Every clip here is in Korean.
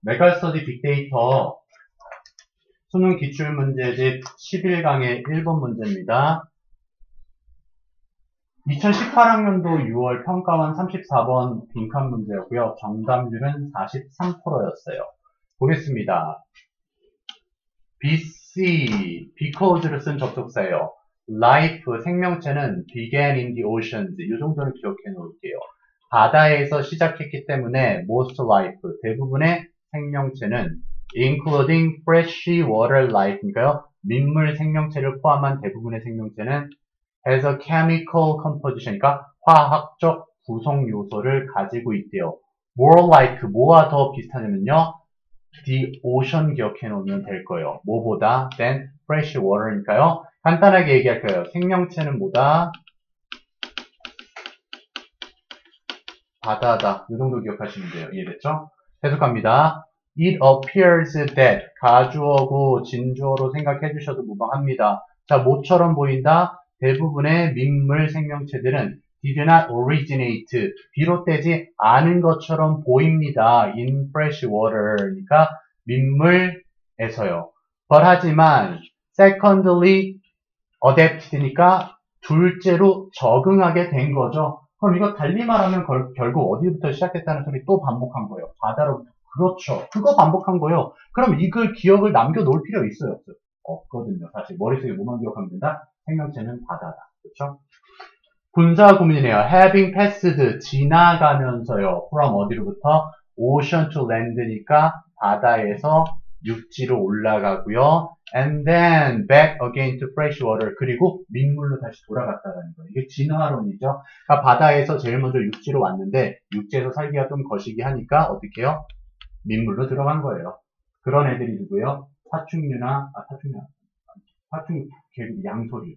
메가스터디 빅데이터 수능 기출문제집 11강의 1번 문제입니다. 2018학년도 6월 평가원 34번 빈칸 문제였고요. 정답률은 43%였어요. 보겠습니다. BC, because를 쓴 접속사예요. life, 생명체는 began in the oceans. 이 정도는 기억해 놓을게요. 바다에서 시작했기 때문에 most life, 대부분의 생명체는 including fresh water life니까요. 민물 생명체를 포함한 대부분의 생명체는 has a chemical composition, 그러니까 화학적 구성 요소를 가지고 있대요. more like, 뭐와 더 비슷하냐면요. the ocean 기억해 놓으면 될 거예요. 뭐보다 than fresh water니까요. 간단하게 얘기할까요? 생명체는 뭐다? 바다다. 이 정도 기억하시면 돼요. 이해됐죠? 해석합니다. It appears that 가주어고 진주어로 생각해 주셔도 무방합니다. 자, 뭐처럼 보인다? 대부분의 민물 생명체들은 did not originate, 비롯되지 않은 것처럼 보입니다. in fresh water, 그러니까 민물에서요. but 하지만 secondly adapted니까 둘째로 적응하게 된 거죠. 그럼 이거 달리 말하면 결국 어디부터 시작했다는 소리 또 반복한 거예요. 바다로부터. 그렇죠. 그거 반복한 거예요. 그럼 이걸 기억을 남겨놓을 필요 있어요? 없어요? 없거든요. 사실 머릿속에 뭐만 기억하면 된다? 생명체는 바다다. 그렇죠? 분사 구문이네요. having passed, 지나가면서요. from 어디로부터? ocean to land니까 바다에서 육지로 올라가고요. and then back again to fresh water. 그리고 민물로 다시 돌아갔다라는 거예요. 이게 진화론이죠. 그러니까 바다에서 제일 먼저 육지로 왔는데 육지에서 살기가 좀 거시기 하니까 어떻게 해요? 민물로 들어간 거예요. 그런 애들이 누구예요? 파충류나 파충류, 양서류.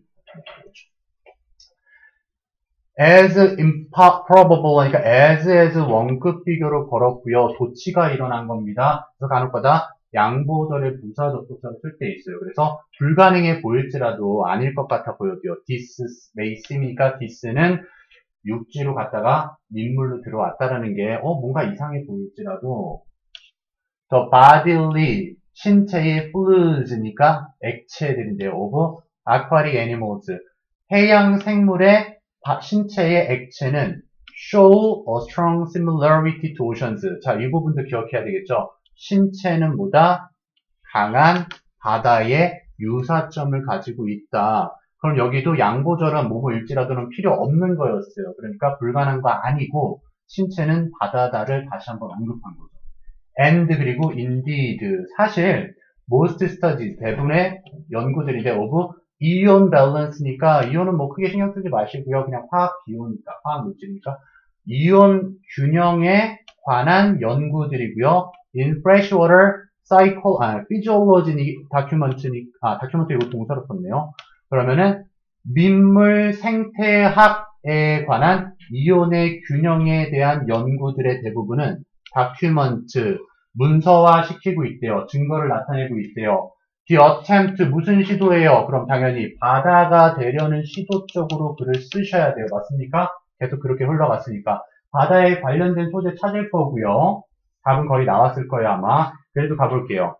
as improbable 하니까 as 원급 비교로 걸었고요. 도치가 일어난 겁니다. 그래서 간혹가다 양보절의 부사 접속사를 쓸 때 있어요. 그래서 불가능해 보일지라도 아닐 것 같아 보여도요. this may seem이니까 this는 육지로 갔다가 민물로 들어왔다라는 게 뭔가 이상해 보일지라도 the bodily, 신체의 fluids니까 액체들인데요. of aquatic animals, 해양 생물의 신체의 액체는 show a strong similarity to oceans. 자, 이 부분도 기억해야 되겠죠. 신체는 뭐다? 강한 바다의 유사점을 가지고 있다. 그럼 여기도 양보절은 뭐일지라도는 필요 없는 거였어요. 그러니까 불가능한 거 아니고 신체는 바다다를 다시 한번 언급한 거죠. and 그리고 indeed, 사실 most studies, 대부분의 연구들인데 of 이온 밸런스니까 이온은 뭐 크게 신경 쓰지 마시고요. 그냥 화학 기호니까, 화학 물질이니까 이온 균형에 관한 연구들이고요. in freshwater cycle, physiology 다큐멘터리 이거 동사로 썼네요. 그러면은 민물 생태학에 관한 이온의 균형에 대한 연구들의 대부분은 다큐멘트, 문서화 시키고 있대요. 증거를 나타내고 있대요. The attempt, 무슨 시도예요? 그럼 당연히 바다가 되려는 시도 쪽으로 글을 쓰셔야 돼요. 맞습니까? 계속 그렇게 흘러갔으니까. 바다에 관련된 소재 찾을 거고요. 답은 거의 나왔을 거예요, 아마. 그래도 가볼게요.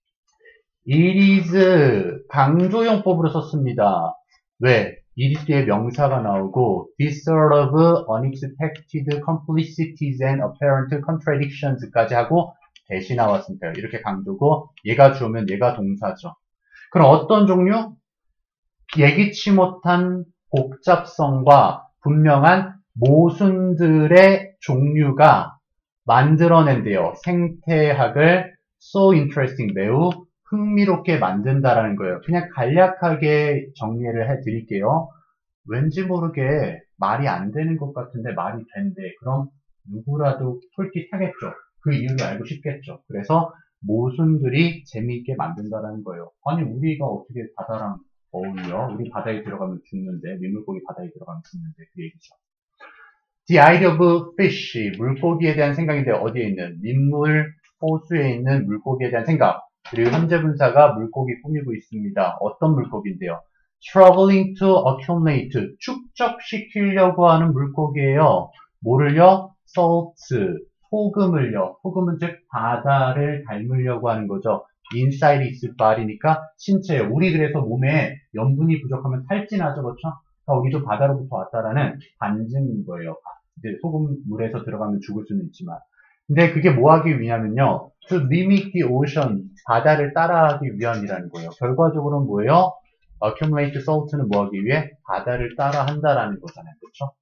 It is 강조용법으로 썼습니다. 왜? it is 뒤에 명사가 나오고 this sort of unexpected complexities and apparent contradictions까지 하고 대시 나왔으니까요. 이렇게 강조고 얘가 주어면 얘가 동사죠. 그럼 어떤 종류? 예기치 못한 복잡성과 분명한 모순들의 종류가 만들어낸대요. 생태학을 so interesting, 매우 흥미롭게 만든다라는 거예요. 그냥 간략하게 정리를 해드릴게요. 왠지 모르게 말이 안 되는 것 같은데 말이 된대. 그럼 누구라도 솔깃하겠죠. 그 이유를 알고 싶겠죠. 그래서 모순들이 재미있게 만든다라는 거예요. 아니 우리가 어떻게 바다랑 어울려? 우리 바다에 들어가면 죽는데, 민물고기 바다에 들어가면 죽는데, 그 얘기죠. The idea of fish, 물고기에 대한 생각인데 어디에 있는? 민물 호수에 있는 물고기에 대한 생각. 그리고 현재 분사가 물고기 꾸미고 있습니다. 어떤 물고기인데요? Struggling to accumulate, 축적시키려고 하는 물고기예요. 뭐를요? Salt, 소금을요. 소금은 즉 바다를 닮으려고 하는 거죠. inside its body니까 신체에 우리 그래서 몸에 염분이 부족하면 탈진하죠. 그렇죠? 여기도 바다로부터 왔다라는 반증인 거예요. 이제 소금물에서 들어가면 죽을 수는 있지만. 근데 그게 뭐 하기 위하면요. to mimic the ocean, 바다를 따라하기 위함이라는 거예요. 결과적으로는 뭐예요? accumulate salt는 뭐 하기 위해? 바다를 따라 한다라는 거잖아요. 그렇죠?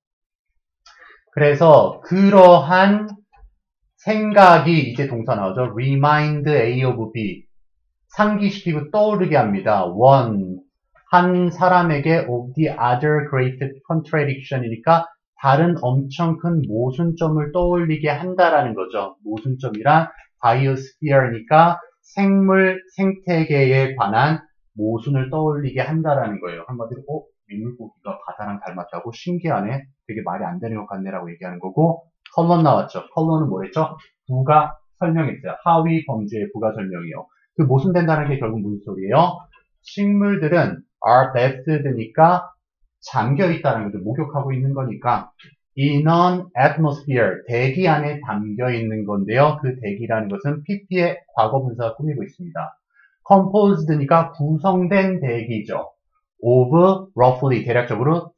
그래서 그러한 생각이 이제 동사 나오죠. remind A of B. 상기시키고 떠오르게 합니다. one. 한 사람에게 of the other great contradiction이니까 다른 엄청 큰 모순점을 떠올리게 한다라는 거죠. 모순점이란 biosphere니까 생물, 생태계에 관한 모순을 떠올리게 한다라는 거예요. 한마디로 민물고기가 바다랑 닮았다고 신기하네. 되게 말이 안 되는 것 같네라고 얘기하는 거고 컬러 나왔죠. 컬러는 뭐랬죠? 부가 설명했어요. 하위 범주의 부가 설명이요. 그 모순된다는 게 결국 무슨 소리예요? 식물들은 are bested니까 잠겨 있다는 거죠. 목욕하고 있는 거니까 in an atmosphere, 대기 안에 담겨 있는 건데요. 그 대기라는 것은 pp의 과거 분사가 꾸미고 있습니다. composed니까 구성된 대기죠. of roughly 대략적으로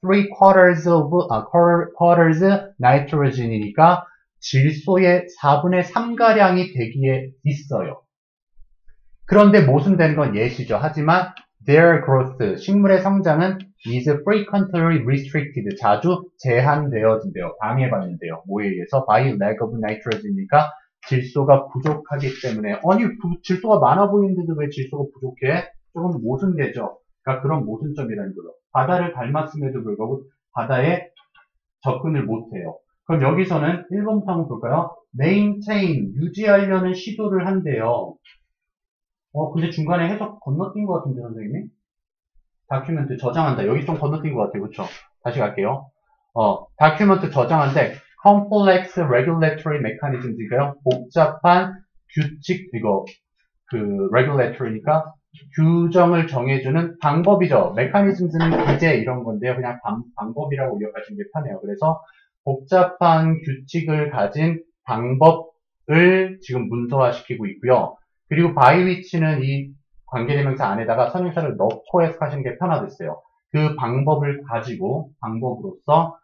3/4 nitrogen이니까 질소의 4분의 3가량이 대기에 있어요. 그런데 모순되는 건 예시죠. 하지만 their growth, 식물의 성장은 is frequently restricted, 자주 제한되어진대요. 방해받는데요. 뭐에 의해서? by lack of nitrogen이니까 질소가 부족하기 때문에. 아니, 질소가 많아 보이는데도 왜 질소가 부족해? 조금 모순되죠. 그러니까 그런 모순점이라는 거죠. 바다를 닮았음에도 불구하고 바다에 접근을 못해요. 그럼 여기서는 1번부터 한번 볼까요? maintain, 유지하려는 시도를 한대요. 근데 중간에 해석 건너뛴 것 같은데, 선생님이? 다큐멘트 저장한다. 여기 좀 건너뛴 것 같아요. 그쵸? 다시 갈게요. 다큐멘트 저장한데, complex regulatory mechanism이니까요. 복잡한 규칙, regulatory니까 규정을 정해주는 방법이죠. mechanism은 기제 이런 건데요. 그냥 방법이라고 기억하시는 게 편해요. 그래서 복잡한 규칙을 가진 방법을 지금 문서화시키고 있고요. 그리고 by which는 이 관계대명사 안에다가 선행사를 넣고 해석하시는 게 편하겠어요. 그 방법을 가지고 방법으로서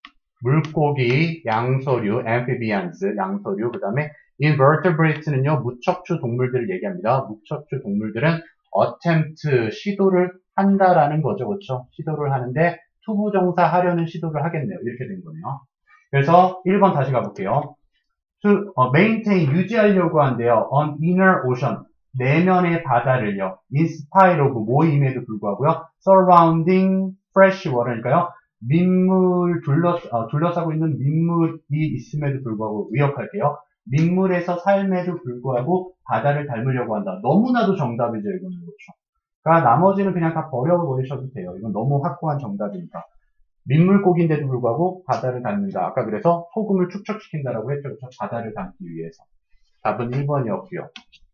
물고기, 양서류, amphibians, 양서류, 그 다음에 invertebrates는요, 무척추 동물들을 얘기합니다. 무척추 동물들은 attempt, 시도를 한다라는 거죠. 그렇죠? 시도를 하는데 투부정사 하려는 시도를 하겠네요. 이렇게 된 거네요. 그래서 1번 다시 가볼게요. maintain, 유지하려고 한대요. on inner ocean, 내면의 바다를요. in spite of, 모임에도 불구하고요. surrounding fresh water니까요. 민물, 둘러싸고 있는 민물이 있음에도 불구하고 의역할게요. 민물에서 삶에도 불구하고 바다를 닮으려고 한다. 너무나도 정답이죠, 이거는. 그렇죠. 그러니까 나머지는 그냥 다 버려버리셔도 돼요. 이건 너무 확고한 정답이니까. 민물고기인데도 불구하고 바다를 닮는다. 아까 그래서 소금을 축적시킨다라고 했죠. 그렇죠? 바다를 닮기 위해서. 답은 1번이었고요.